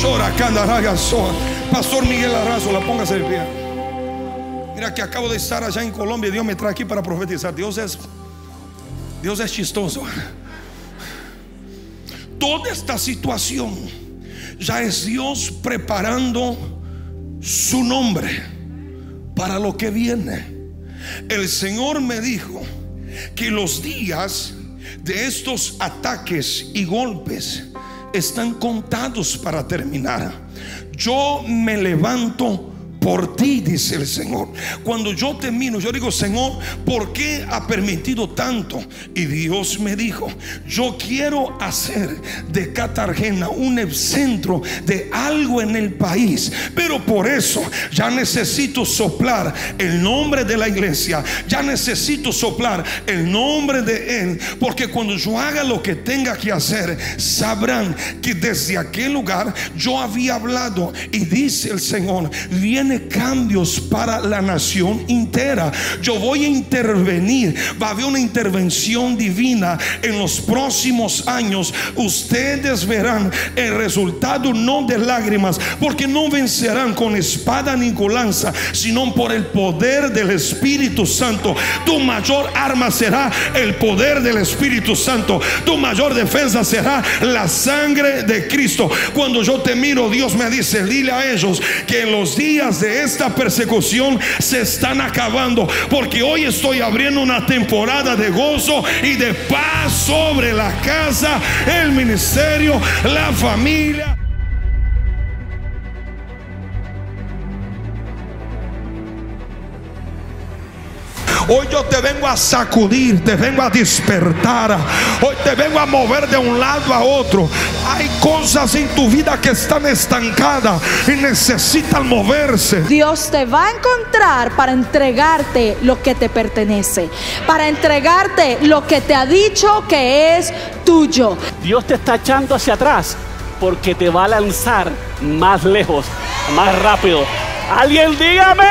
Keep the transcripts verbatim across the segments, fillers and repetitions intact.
Pastor Miguel Arrazo, la póngase de pie. Mira que acabo de estar allá en Colombia y Dios me trae aquí para profetizar. Dios es Dios es chistoso. Toda esta situación ya es Dios preparando su nombre para lo que viene. El Señor me dijo que los días de estos ataques y golpes están contados para terminar. Yo me levanto por ti, dice el Señor. Cuando yo te miro, yo digo: Señor, ¿por qué ha permitido tanto? Y Dios me dijo: yo quiero hacer de Cartagena un epicentro de algo en el país, pero por eso ya necesito soplar el nombre de la iglesia, ya necesito soplar el nombre de Él, porque cuando yo haga lo que tenga que hacer, sabrán que desde aquel lugar yo había hablado. Y dice el Señor: viene cambios para la nación entera. Yo voy a intervenir. Va a haber una intervención divina en los próximos años. Ustedes verán el resultado, no de lágrimas, porque no vencerán con espada ni con lanza, sino por el poder del Espíritu Santo. Tu mayor arma será el poder del Espíritu Santo. Tu mayor defensa será la sangre de Cristo. Cuando yo te miro, Dios me dice: dile a ellos que en los días de esta persecución se están acabando, porque hoy estoy abriendo una temporada de gozo y de paz sobre la casa, el ministerio, la familia. Hoy yo te vengo a sacudir, te vengo a despertar. Hoy te vengo a mover de un lado a otro. Hay cosas en tu vida que están estancadas y necesitan moverse. Dios te va a encontrar para entregarte lo que te pertenece, para entregarte lo que te ha dicho que es tuyo. Dios te está echando hacia atrás porque te va a lanzar más lejos, más rápido. ¡Alguien dígame!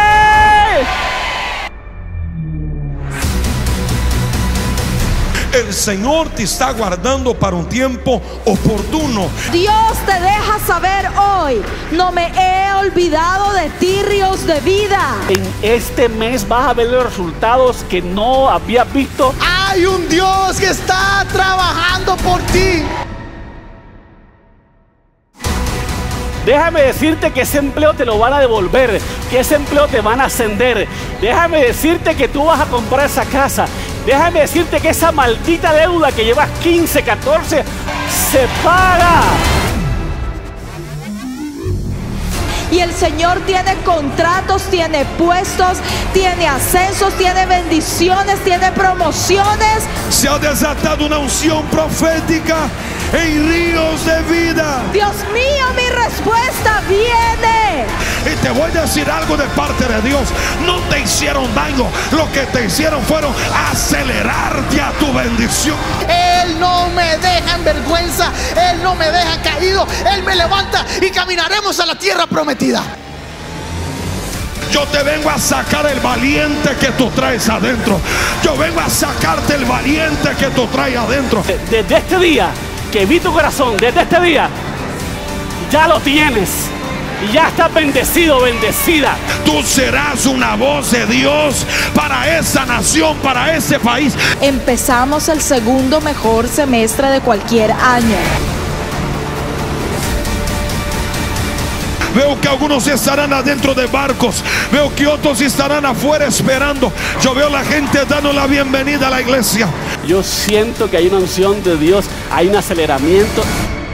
El Señor te está guardando para un tiempo oportuno. Dios te deja saber hoy: no me he olvidado de ti, ríos de vida. En este mes vas a ver los resultados que no habías visto. Hay un Dios que está trabajando por ti. Déjame decirte que ese empleo te lo van a devolver, que ese empleo te van a ascender. Déjame decirte que tú vas a comprar esa casa. Déjame decirte que esa maldita deuda que llevas quince, catorce se paga. Y el Señor tiene contratos, tiene puestos, tiene ascensos, tiene bendiciones, tiene promociones. Se ha desatado una unción profética en ríos de vida. Dios mío, mi respuesta viene. Y te voy a decir algo de parte de Dios: no te hicieron daño, lo que te hicieron fueron acelerarte a tu bendición. Él no me deja en vergüenza, Él no me deja caído, Él me levanta y caminaremos a la tierra prometida. Yo te vengo a sacar el valiente que tú traes adentro. Yo vengo a sacarte el valiente que tú traes adentro. Desde este día que vi tu corazón, desde este día ya lo tienes. Y ya estás bendecido, bendecida. Tú serás una voz de Dios para esa nación, para ese país. Empezamos el segundo mejor semestre de cualquier año. Veo que algunos estarán adentro de barcos. Veo que otros estarán afuera esperando. Yo veo a la gente dando la bienvenida a la iglesia. Yo siento que hay una unción de Dios, hay un aceleramiento.